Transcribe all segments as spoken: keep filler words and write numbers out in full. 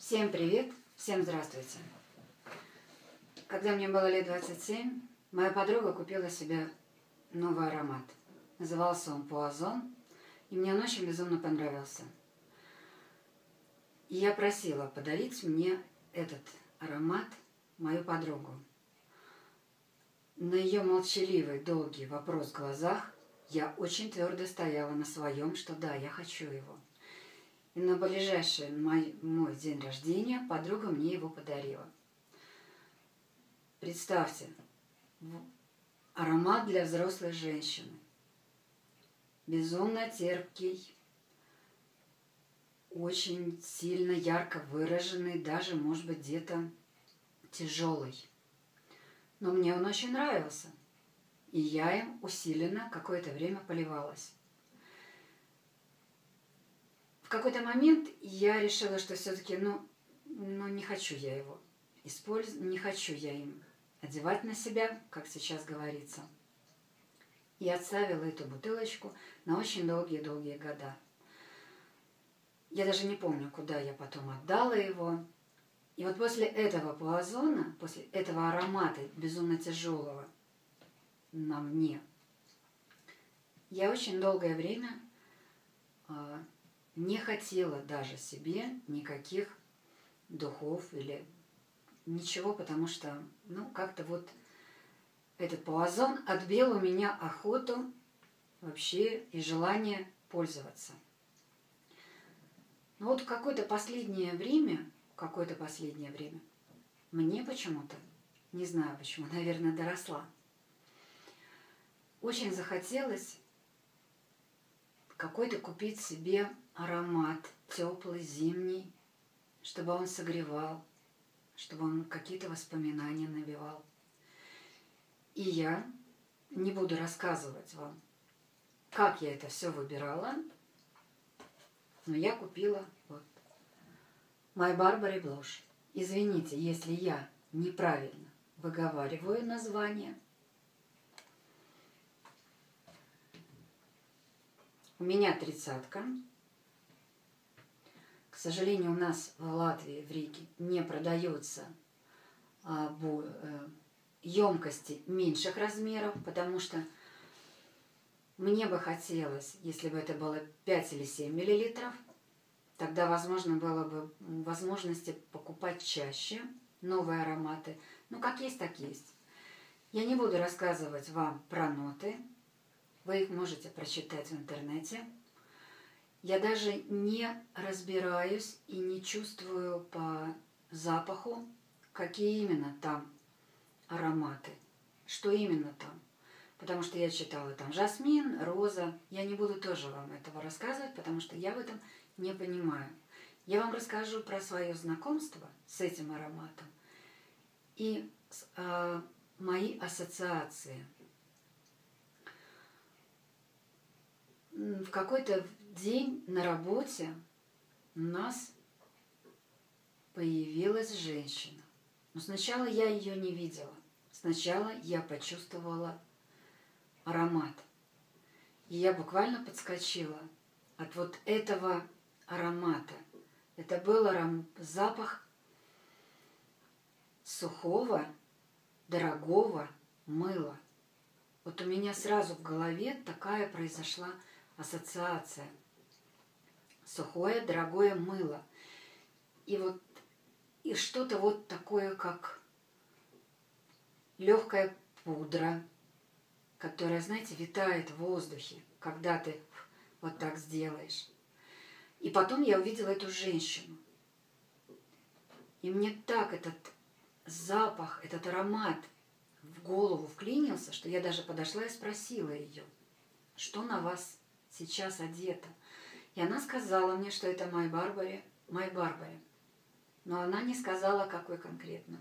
Всем привет, всем здравствуйте. Когда мне было лет двадцать семь, моя подруга купила себе новый аромат. Назывался он Пуазон, и мне он очень безумно понравился. И я просила подарить мне этот аромат мою подругу. На ее молчаливый, долгий вопрос в глазах я очень твердо стояла на своем, что да, я хочу его. И на ближайший мой, мой день рождения подруга мне его подарила. Представьте, аромат для взрослой женщины. Безумно терпкий, очень сильно ярко выраженный, даже, может быть, где-то тяжелый. Но мне он очень нравился, и я им усиленно какое-то время поливалась. В какой-то момент я решила, что все-таки, ну, ну, не хочу я его использовать, не хочу я им одевать на себя, как сейчас говорится. И отставила эту бутылочку на очень долгие-долгие года. Я даже не помню, куда я потом отдала его. И вот после этого Пуазона, после этого аромата безумно тяжелого на мне, я очень долгое время э, не хотела даже себе никаких духов или ничего, потому что, ну, как-то вот этот Пуазон отбил у меня охоту вообще и желание пользоваться. Но вот в какое-то последнее время, какое-то последнее время, мне почему-то, не знаю почему, наверное, доросла, очень захотелось какой-то купить себе аромат теплый, зимний, чтобы он согревал, чтобы он какие-то воспоминания навевал. И я не буду рассказывать вам, как я это все выбирала, но я купила вот My Burberry Blush. Извините, если я неправильно выговариваю название. У меня тридцатка. К сожалению, у нас в Латвии, в Риге, не продаются а, бу, э, емкости меньших размеров, потому что мне бы хотелось, если бы это было пять или семь миллилитров, тогда возможно было бы возможности покупать чаще новые ароматы. Ну, как есть, так есть. Я не буду рассказывать вам про ноты. Вы их можете прочитать в интернете. Я даже не разбираюсь и не чувствую по запаху, какие именно там ароматы, что именно там. Потому что я читала там жасмин, роза. Я не буду тоже вам этого рассказывать, потому что я в этом не понимаю. Я вам расскажу про свое знакомство с этим ароматом и э, мои ассоциации. В какой-то день на работе у нас появилась женщина. Но сначала я ее не видела. Сначала я почувствовала аромат. И я буквально подскочила от вот этого аромата. Это был аром... запах сухого, дорогого мыла. Вот у меня сразу в голове такая произошла ассоциация. Сухое, дорогое мыло. И вот и что-то вот такое, как легкая пудра, которая, знаете, витает в воздухе, когда ты вот так сделаешь. И потом я увидела эту женщину. И мне так этот запах, этот аромат в голову вклинился, что я даже подошла и спросила ее, что на вас сейчас одето. И она сказала мне, что это My Burberry, My Burberry. Но она не сказала, какой конкретно.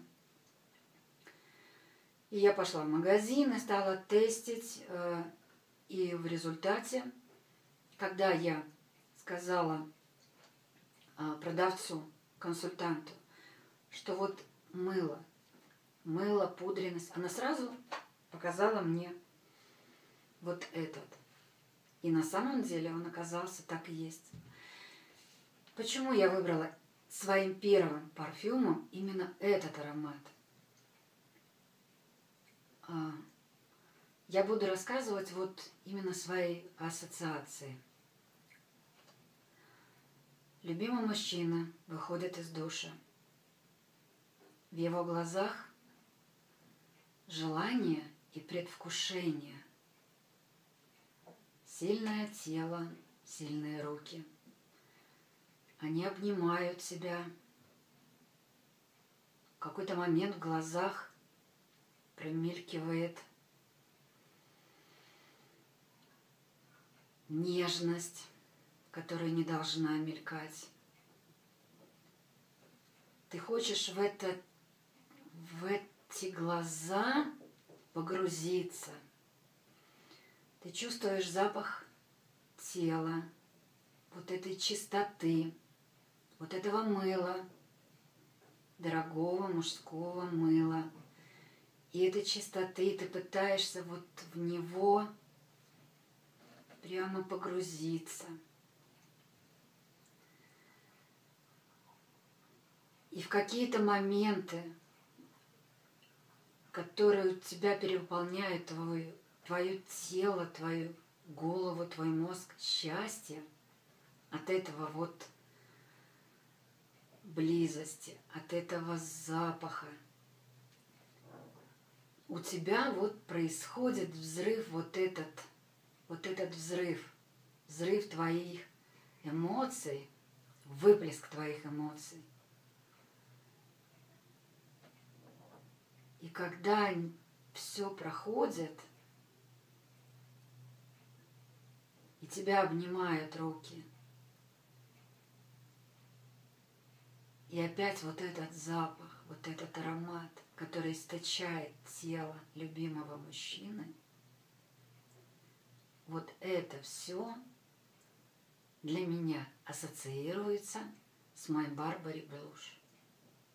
И я пошла в магазин и стала тестить. И в результате, когда я сказала продавцу, консультанту, что вот мыло, мыло, пудренность, она сразу показала мне вот этот. И на самом деле он оказался так и есть. Почему я выбрала своим первым парфюмом именно этот аромат. Я буду рассказывать вот именно свои ассоциации. Любимый мужчина выходит из душа. В его глазах желание и предвкушение. Сильное тело, сильные руки. Они обнимают себя. В какой-то момент в глазах промелькивает нежность, которая не должна мелькать. Ты хочешь в, это, в эти глаза погрузиться. Ты чувствуешь запах тела, вот этой чистоты, вот этого мыла, дорогого мужского мыла. И этой чистоты ты пытаешься вот в него прямо погрузиться. И в какие-то моменты, которые у тебя переполняют твое, твое тело, твою голову, твой мозг, счастье от этого вот близости, от этого запаха, у тебя вот происходит взрыв, вот этот, вот этот взрыв, взрыв твоих эмоций, выплеск твоих эмоций. И когда все проходит, и тебя обнимают руки, и опять вот этот запах, вот этот аромат, который источает тело любимого мужчины, вот это все для меня ассоциируется с My Burberry Blush.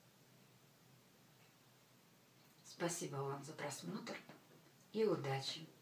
Спасибо вам за просмотр и удачи!